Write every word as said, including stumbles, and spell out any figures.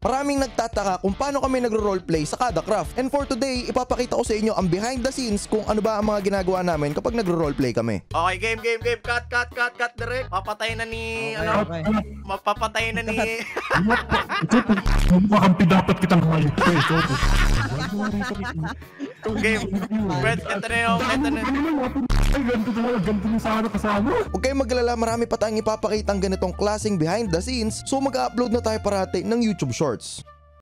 Maraming nagtataka kung paano kami nagro-roleplay sa kada craft. And for today, ipapakita ko sa inyo ang behind the scenes kung ano ba ang mga ginagawa namin kapag nagro-roleplay kami. Okay, game, game, game. Cut, cut, cut, cut, direct. Papatay na ni, Okay, ano, okay. mapapatay na ni... Makampi dapat kitang hayop ko eh. Soto. Game. Brett, ito na yung, ito na. Ay, ganito talaga. Ganito na sana kasama. Huwag kayong maglala, marami pa tayong ipapakita ang ganitong klaseng behind the scenes, so mag-upload na tayo parati ng YouTube Shorts.